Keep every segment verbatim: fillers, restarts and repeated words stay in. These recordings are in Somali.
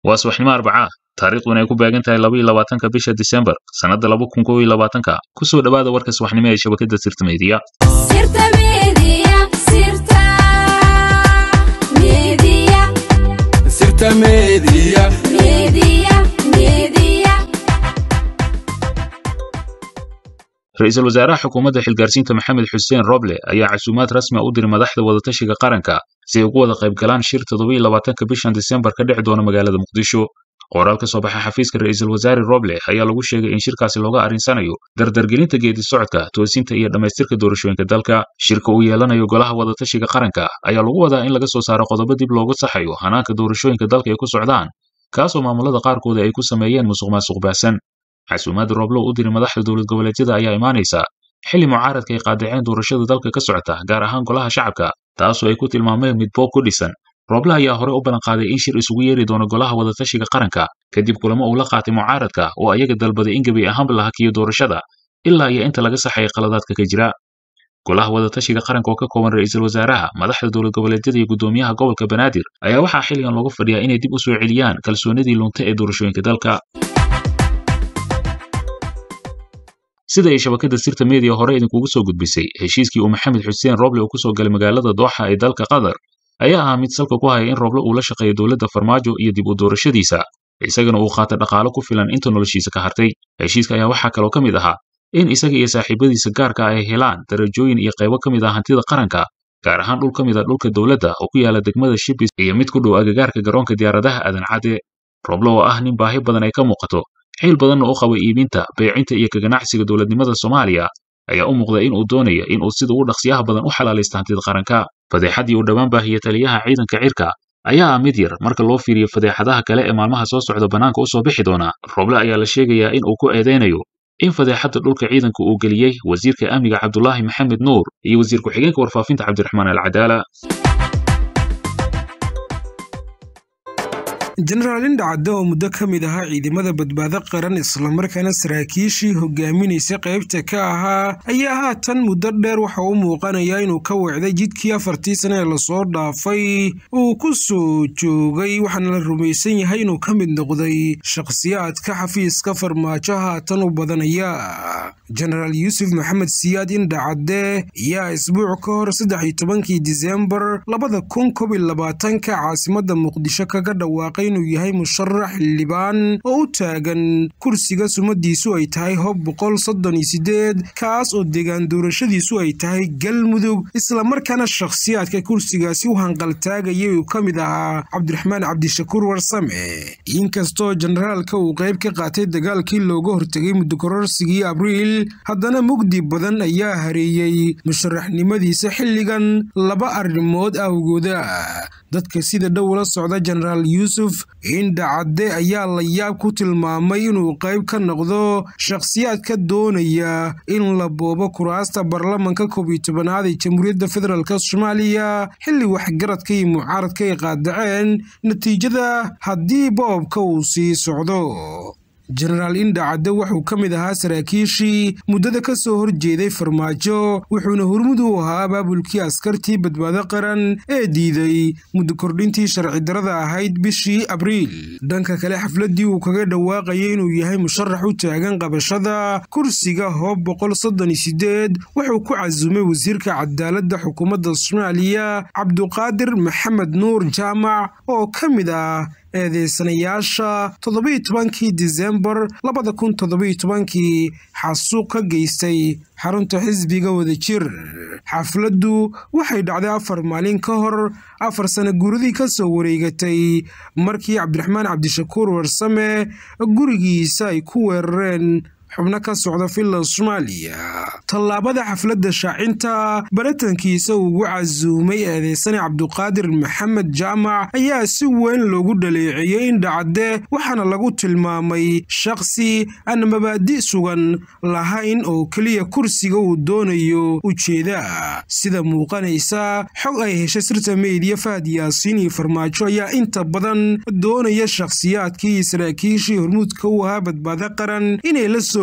واسوحنما أربعة taariikhdu inay ku baagan tahay laba iyo labaatanka bisha December sanada laba kun kow iyo labaatanka ku soo dhawaada warka subaxnimo ee shabakada Sirta Media Sirta Media Sirta Media Sirta Media Media Media Ra'iisul Wasaaraha Xukuumadda Xilgaarsiinta Maxamed Xuseen Roble ayaa casuumaad rasmi ah u diray madaxda wadatashiga qaranka si ay ugu wada qayb galaan shir toddoba iyo labaatanka bisha December ka dhici doona magaalada Muqdisho. qoraal ka soo baxay xafiiska ra'iisul wasaare Roble ayaa lagu sheegay in shirkaasi looga arinsanayo dardargelinta geedi socodka toosinta iyo dhamaystirka doorashooyinka dalka. Shirka uu yeelanayo golaha wadatashiga qaranka ayaa lagu wadaa in laga soo saaro qodobo dib loogu saxayo hanaanka doorashooyinka dalka ay ku socdaan, kaasoo maamulada qaarkood ay ku sameeyeen musuqmaasuq baasan. Casuumaad Roble u diray madaxda dowlad goboleedyada ayaa imaanaysa xilli mucaaradka ay qaadaceen doorashada dalka ka socota, gaar ahaan golaha shacabka, taasoo ay ku tilmaameen mid boob ku dhisan. Roble ayaa hore u balan qaaday in shir isugu yeeri doono golaha wadatashiga qaranka kadib kulamo uu la qaatay mucaaradka oo ayaga dalbaday in gabi ahaanba la hakiyo doorashada ilaa iyo inta laga saxay qaladaadka ka jira. golaha wadatashiga qaranka oo ka kooban ra'iisul wasaaraha, madaxda dowlad goboleedyada iyo gudoomiyaha gobolka Banaadir ayaa waxaa xilligan loogu fadhiyaa inay dib u soo celiyaan kalsoonidii lunta ee doorashooyinka dalka. sida ay shabakada Sirta Media hore idinkugu soo gudbisay, heshiiskii uu Maxamed Xuseen Roble uu ku soo galay magaalada Dooxa ee dalka Qatar ayaa ahaa mid salka ku haya in Roble uu la shaqeeyo dowladda Farmaajo iyo dib u doorashadiisa, isagana uu qaato dhaqaale ku filan inta noloshiisa ka hartay. Heshiiska ayaa waxaa kaloo ka mid ahaa in isaga iyo saaxiibadiisa gaarka ah ay helaan darajooyin iyo qaybo ka mid ah hantida qaranka, gaar ahaan dhul ka mid ah dhulka dowladda oo ku yaala degmada Shibis iyo mid ku dhow agagaarka garoonka diyaaradaha Aadan Cadde. Roble oo ah nin baahi badan ay ka muuqato, xil badanna u qaba iibinta, beecinta iyo ka ganacsiga dowladnimada Soomaaliya, ayaa u muuqda in uu doonayo in uu sida ugu dhaqsiyaha badan u xalaalaysto hantida qaranka. fadeexadii uu dhawaan baahiyay taliyaha ciidanka cirka ayaa ah mid yar marka loo fiiriyo fadeexadaha kale ee maalmaha soo socda banaanka u soo bixi doona. Roble ayaa la sheegayaa in uu ku eedeynayo in fadeexada dhulka ciidanka uu geliyay wasiirka amniga Cabdullaahi Maxamed Nuur iyo wasiir ku-xigeenka warfaafinta Cabdiraxmaan Al-Cadaala. General Indacadde oo muddo ka mid ahaa ciidamada badbaado qaran isla markaana saraakiishii hogaaminaysa qaybta ka ahaa ayaa haatan muddo dheer waxa uu muuqanayaa inuu ka wacday jidkii afartii sano ee lasoo dhaafay uu ku soo joogay, waxaana la rumaysan yahay inuu ka mid noqday shakhsiyaadka xafiiska Farmaajo haatan u badanaya. General Yuusuf Maxamed Siyaad Indacadde ayaa isbuuc ka hor saddex iyo tobankii December labada kun kow iyo labaatanka caasimadda Muqdisho kaga dhawaaqay inuu yahay musharax xildhibaan oo u taagan kursiga sumadiisu ay tahay hob boqol soddon iyo siddeed, kaas oo deegaan doorashadiisu ay tahay Galmudug, isla markaana shakhsiyaadka kursigaasi u hanqaltaagayay uu ka mid ahaa Cabdiraxmaan Cabdishakuur Warsame. Inkastoo generaalka uu qayb ka qaatay dagaalkii looga hortagay muddo kororsigii Abriil, haddana mugdi badan ayaa hareeyay musharaxnimadiisa xilligan laba arrimood awgooda. dadka sida dhow la socda General Yuusuf Indacadde ayaa la yaab ku tilmaamay inuu qayb ka noqdo shakhsiyaadka doonaya in la boobo kuraasta baarlamaanka koob iyo tobanaad ee Jamhuuriyadda Federaalka Soomaaliya xilli waxgaradka iyo mucaaradka ay qaadaceen natiijada haddii boobka uu sii socdo. General Indacadde wuxuu ka mid ahaa saraakiishii muddada ka soo horjeeday Farmaajo, wuxuuna hormud u ahaa abaabulkii askartii badbaado qaran ee diiday muddo kordhintii sharci darrada ahayd bishii Abriil. Dhanka kale, xafladii uu kaga dhawaaqayay inuu yahay musharax u taagan qabashada kursiga hob boqol soddon iyo siddeed wuxuu ku casuumay wasiirka cadaaladda xukuumadda Soomaaliya Cabduqaadir Maxamed Nuur Jaamac oo ka mid ah eedeysanayaasha toddoba iyo tobankii December labada kun toddoba iyo tobankii xasuuq ka geystay xarunta xisbiga Wadajir. xafladdu waxay dhacday afar maalin ka hor afar sano guuradii ka soo wareegatay markii Cabdiraxmaan Cabdishakuur Warsame gurigiisa ay ku weerareen xubno ka socda filla Soomaaliya. tallaabada xafladda shaacinta baratankiisa ugu casuumay eedeysane Cabduqaadir Maxamed Jaamac ayaa si weyn loogu dhaleeceeyay Indacadde, waxaana lagu tilmaamay shakhsi aan mabaadi' sugan lahayn oo keliya kursiga uu doonayo ujeeda. sida muuqanaysa xog ay heshay Sirta Media, Fahad Yaasiin iyo Farmaajo ayaa inta badan doonaya shakhsiyaadkii saraakiishii hormuudka u ahaa badbaado qaran inay la soo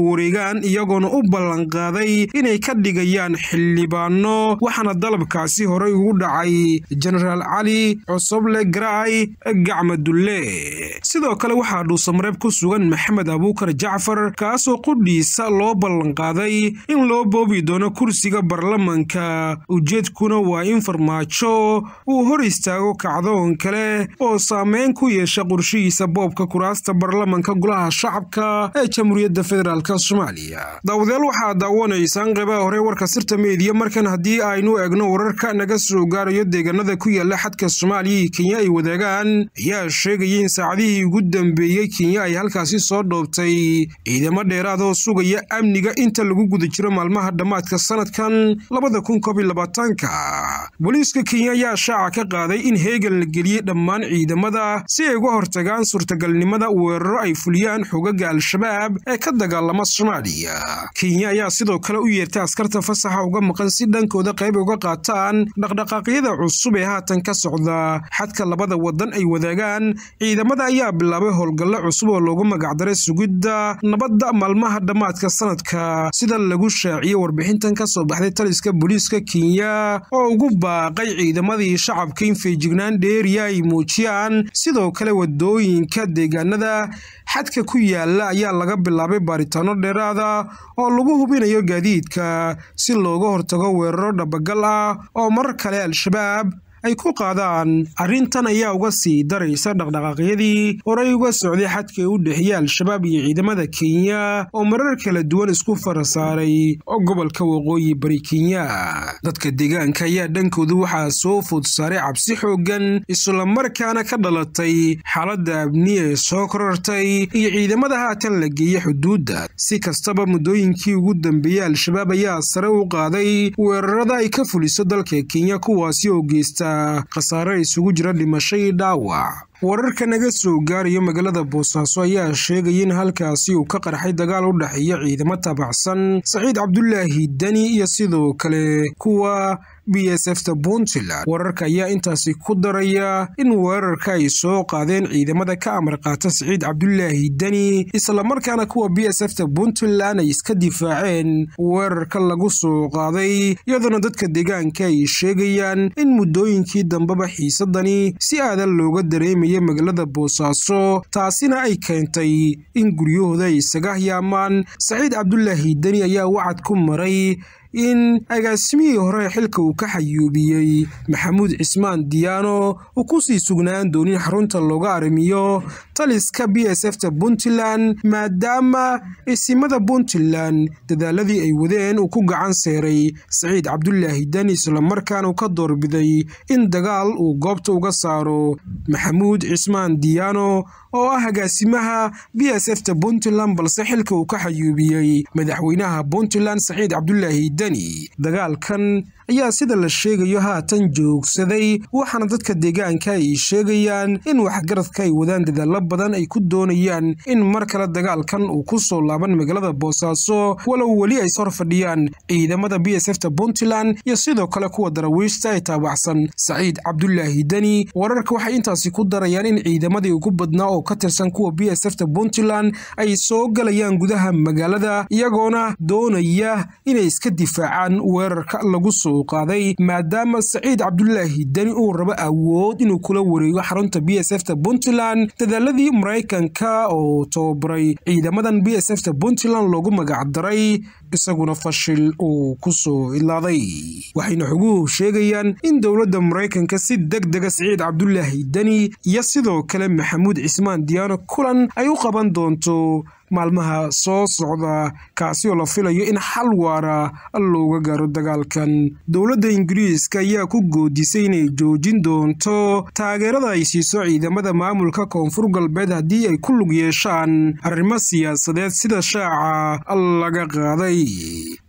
wareegaan iyagoona u ballanqaaday inay ka dhigayaan xildhibaano waxaana dalabkaasi horey ugu dhacay jenaraal cali cosoble garaay gacmadulle sidoo kale waxaa dhuusamareeb ku sugan maxamed abuukar jacfar kaasoo qudhiisa loo ballanqaaday in loo boobi doono kursiga baarlamanka ujeedkuna waa in farmaajo uu hor istaago kacdoon kale oo saameyn ku yeesha qorshihiisa boobka kuraasta baarlamanka golaha shacabka ee jamhuuriyadda federaalk soomaaliya daawadayaal waxaa daawanaysaan qeybaha hore warka sirta meediya markan haddii aynu eegno wararka naga soo gaarayo deegaanada ku yaala xadka soomaaliya iyo kenya ay wadaagaan ayaa sheegaya in saacadihii ugu dambeeyey kenya ay halkaasi soo dhoobtay ciidamo dheeraad oo sugaya amniga inta lagu guda jiro maalmaha dhammaadka sanadkan labada kun koob iyo labaatanka booliiska kenya ayaa shaaca ka qaaday in heegan la geliyey dhammaan ciidamada si ay uga hortagaan suurtagalnimada weeraro ay fuliyaan xogaga al-shabaab ee ka dagaalama soomaaliya kenya ayaa sidoo kale u yeertay askarta fasaxa uga maqan si dhankooda qayb uga qaataan dhaqdhaqaaqyada cusub ee haatan ka socda xadka labada wadan ay wadaagaan ciidamada ayaa bilaabay howlgallo cusub oo loogu magacdaray sugidda nabadda maalmaha dhammaadka sanadka sida lagu shaaciyey warbixintan ka soo baxday taliska booliiska kenya oo ugu baaqay ciidamadii shacabka in feejignaan dheeriya ay muujiyaan sidoo kale wadooyinka deegaanada xadka ku yaala ayaa laga bilaabay baaritaano dheeraada oo lagu hubinayo gaadiidka si looga hortago weeraro dhabagal ah oo marar kale al-shabaab ay ku qaadaan arrintan ayaa uga sii daraysa dhaqdhaqaaqyadii horey uga socday xadka u dhexeeya al-shabaab iyo ciidamada kenya oo marar kala duwan isku farasaaray oo gobolka waqooyi bari kenya dadka deegaanka ayaa dhankoodu waxaa soo food saaray cabsi xoogan islamarkaana ka dhalatay xaaladda amni ee soo korortay iyo ciidamada haatan la geeyey xuduudda si kastaba muddooyinkii ugu dambeeyey al-shabaab ayaa sare u qaaday weerarada ay ka fuliso dalka kenya kuwaasi oo geysta khasaare isugu jira dhimasho iyo dhaawac wararka naga soo gaarayo magaalada boosaaso ayaa sheegaya in halkaasi uu ka qarxay dagaal u dhexeeya ciidamo taabacsan saciid cabdulaahi dani iyo sidoo kale kuwa b s f ta puntland wararka ayaa intaasi ku daraya in weerarka ay soo qaadeen ciidamada ka amar qaata saciid cabdulaahi dani islamarkaana kuwa b s f ta puntland ay iska difaaceen weerarka lagu soo qaaday iyadoona dadka deegaanka ay sheegayaan in muddooyinkii dambeba xiisadani si aadan looga dareemaya magaalada boosaaso taasina ay keentay in guryahooda ay isaga yaamaan saciid cabdulaahi dani ayaa wacad ku maray in agaasimihii hore xilka uu ka xayuubiyey maxamuud cismaan diyaano uu ku sii sugnaan doonin xarunta looga arrimiyo taliska b s f ta puntland maadaama isimada puntland dadaaladii ay wadeen uu ku gacan seeray saciid cabdulaahi dani islamarkaana uu ka doorbiday in dagaal uu goobta uga saaro maxamuud cismaan diyaano oo ah agaasimaha b s f ta puntland balse xilka uu ka xayuubiyey madaxweynaha puntland saciid cabdulaahi dani dagaalkan ayaa sida la sheegayo haatan joogsaday waxaana dadka deegaanka ay sheegayaan in waxgaradka ay wadaan dadaalo badan ay ku doonayaan in mar kale dagaalkan uu ku soo laaban magaalada boosaaso walow weli ay sor fadhiyaan ciidamada b s f ta puntland iyo sidoo kale kuwa darawiishta ay taabacsan saciid cabdulaahi dani wararka waxay intaasi ku darayaan in ciidamadii ugu badnaa oo ka tirsan kuwa b s f ta puntland ay soo galayaan gudaha magaalada iyagoona doonaya inay iska difaacaan weerarka lagu soo qaaday maadaama saciid cabdulaahi dani uu rabo awood inuu kula wareego xarunta b s f ta puntland dadaaladii maraykanka oo tababaray ciidamadan b s f ta puntland loogu magacdaray isaguna fashil uu ku soo ilaaday waxayna xoguhu sheegayaan in dowladda maraykanka si degdega saciid cabdulaahi dani iyo sidoo kale maxamuud cismaan diyaano kulan ay u qaban doonto maalmaha soo socda kaasi oo la filayo in xal waara looga gaaro dagaalkan dowladda ingiriiska ayaa ku goodisay inay joojin doonto taageerada ay siiso ciidamada maamulka koonfur galbeed haddii ay ku lug yeeshaan arrimo siyaasadeed sida shaaca laga qaaday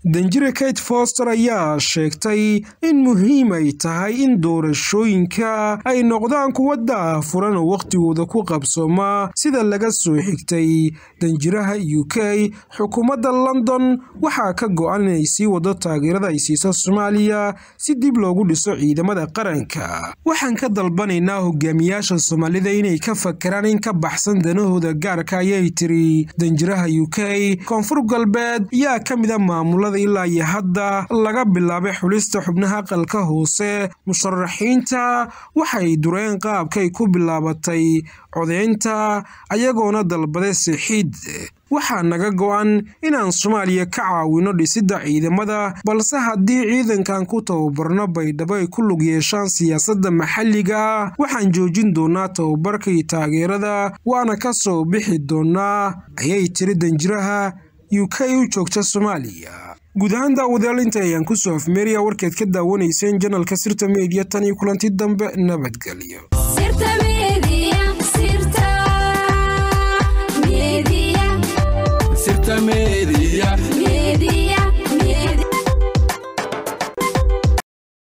danjire Kate Foster ayaa sheegtay in muhiim ay tahay in doorashooyinka ay noqdaan kuwa daahfuran oo waqtigooda ku qabsooma sida laga soo xigtay danjiraha U K. xukuumadda London waxaa ka go'an inay sii wado taageerada ay siiso Soomaaliya si dib loogu dhiso ciidamada qaranka. waxaan ka dalbanaynaa hogaamiyaasha Soomaalida inay ka fakaraan in ka baxsan danahooda gaarka ayay tiri danjiraha U K. Koonfur Galbeed ayaa ka mid ah maamulada ilaa iyo hadda laga bilaabay xulista xubnaha aqalka hoose. musharaxiinta waxay dureen qaabkay ku bilaabatay codeynta ayagoona dalbaday sixid. waxaa naga go'an inaan Soomaaliya ka caawino dhisidda ciidamada, balse haddii ciidankan ku tababarno Baydhabo ay ku lug yeeshaan siyaasadda maxalliga ah waxaan joojin doonaa tababarka iyo taageerada waana ka soo bixi doonaa ayay tiri danjiraha U K u joogta Soomaaliya. guud ahaan daawadayaal inta ayaan ku soo afmeeraya warkeed ka daawanayseen janalka Sirta Media tan iyo kulanti dambe nabadgelyo.